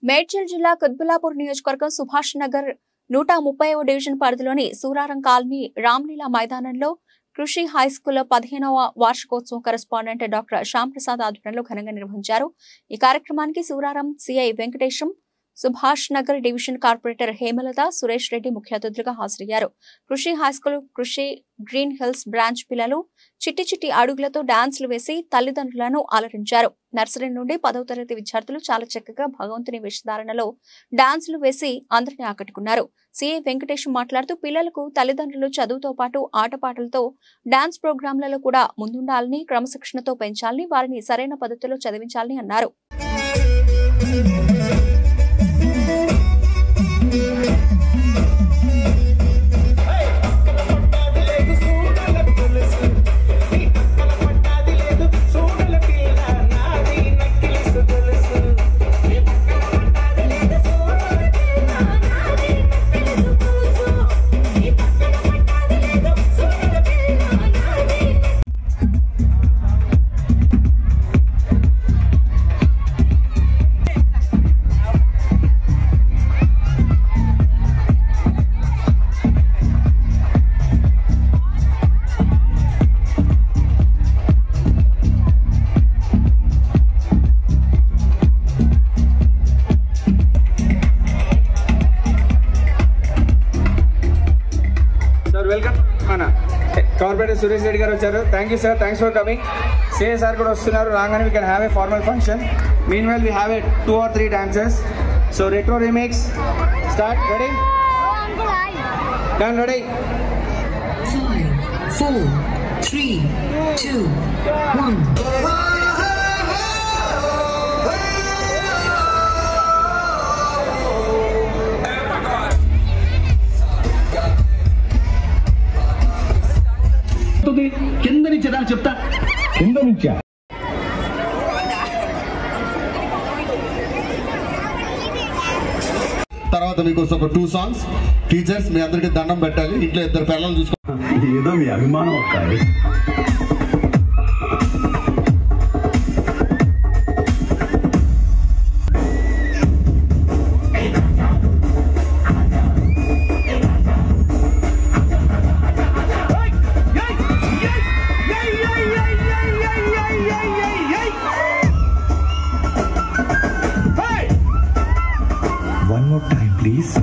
మేడ్చల్ జిల్లా కుత్బుల్లాపూర్ నియోజకవర్గం సుభాష్ నగర్ 130వ డివిజన్ పరిధిలోని సూరారం కాలనీ రామ్లీలా మైదానంలో కృషి హైస్కూల్ 15వ వార్షికోత్సవం కరెస్పాండెంట్ డాక్టర్ శ్యామ్ ప్రసాద్ ఆధ్వర్యంలో ఘనంగా నిర్వహించారు। ఈ కార్యక్రమానికి Suraram CI Venkatesham, Subhash Nagar division corporator Hemalatha, Suresh Reddy ముఖ్య అతిథులుగా హాజరయ్యారు। కృషి హైస్కూల్ కృషి గ్రీన్ హిల్స్ బ్రాంచ్ పిల్లలు చిట్టి చిట్టి అడుగులతో డాన్సులు వేసి తల్లిదండ్రులను అలరించారు। నర్సరీ నుండి 10వ తరగతి విద్యార్థులు చాలా చక్కగా భగవంతుని వేషధారణలో డాన్సులు వేసి అందరినీ ఆకట్టుకున్నారు। సిఐ వెంకటేశం మాట్లాడుతూ పిల్లలకు తల్లిదండ్రులు చదువుతో పాటు ఆటపాటలతో డాన్స్ ప్రోగ్రాంలలో కూడా ముందుండాలని, క్రమశిక్షణతో పెంచాలని, వారిని సరైన పద్ధతిలో చదివించాలని అన్నారు। Welcome, Anna. Corporate Suresh Reddy garu vacharu. Thank you, sir. Thanks for coming. CSR kuda vastunaru. Rangane we can have a formal function. Meanwhile, we have 2 or 3 dances. So retro remix. Start. Ready? Done. Ready? 5, 4, 3, 2, 1. కింద నుంచి రా చెప్తా, కింద నుంచా? తర్వాత మీకోసం ఒక 2 songs. Teachers మీ అందరికి దండం పెట్టాలి, ఇంట్లో 2 పిల్లలు చూసుకో. ఏదో మీ అభిమానం ఒక్కాలి. One more time, please.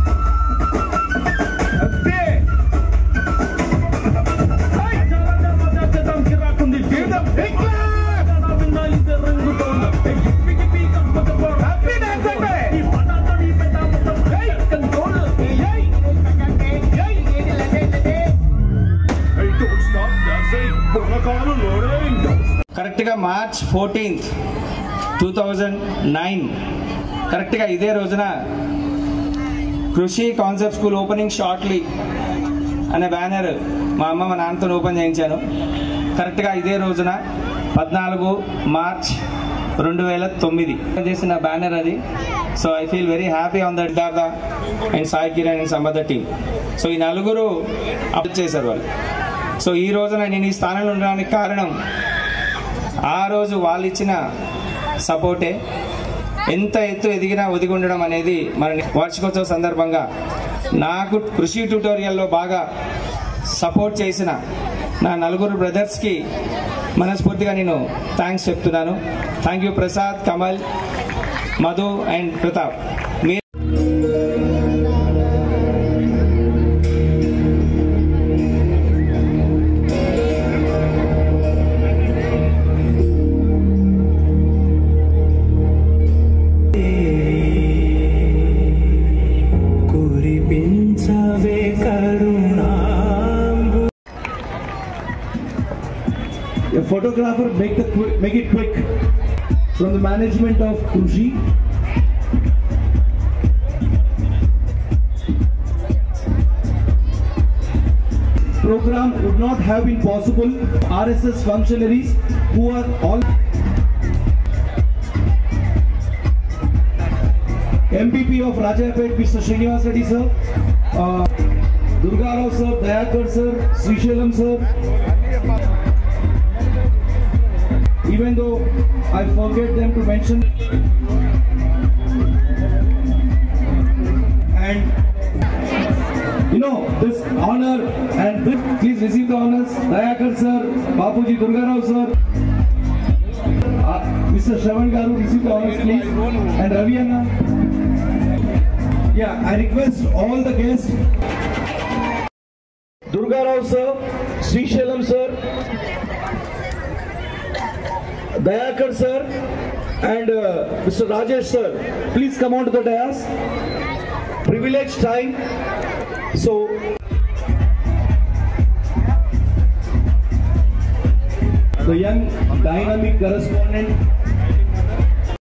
కరెక్ట్గా మార్చ్ 14th, 2009 కరెక్ట్గా ఇదే రోజున Krishi concept school opening shortly అనే బ్యానర్ మా అమ్మ మా నాన్నతో ఓపెన్ చేయించాను। కరెక్ట్గా ఇదే రోజున 14 మార్చ్ 2009 చేసిన బ్యానర్ అది। So I feel very happy on that Siddhartha and Sai Kiran and some other team. So ఈ నలుగురు అప్లై చేశారు వాళ్ళు. సో ఈ రోజున నేను ఈ స్థానంలో ఉండడానికి కారణం ఆ రోజు వాళ్ళు ఇచ్చిన సపోర్టే. ఎంత ఎత్తు ఎదిగినా ఒదిగి ఉండడం అనేది మన వార్షికోత్సవ సందర్భంగా నాకు కృషి ట్యూటోరియల్లో బాగా సపోర్ట్ చేసిన నా నలుగురు బ్రదర్స్కి మనస్ఫూర్తిగా నేను థ్యాంక్స్ చెప్తున్నాను. Thank you Prasad, Kamal, Madhu and Pratap. A photographer make it quick from the management of Krushi. Program would not have been possible. RSS functionaries who are all MPP of Rajapet, Mr. Srinivas Reddy sir, Durga Rao sir, Dayakar sir, Srishalam sir. Even though I forget them to mention honor and please receive the honors. Dayakar sir, Bapuji Durgarao sir, Mr. Shravan Garu, receive the honors please, and Ravi Anna. Yeah, I request all the guests. Durgarao sir, Srishalam sir, Dayakar sir, and Mr. Rajesh sir, please come on to the dais. Privileged time. So the young dynamic correspondent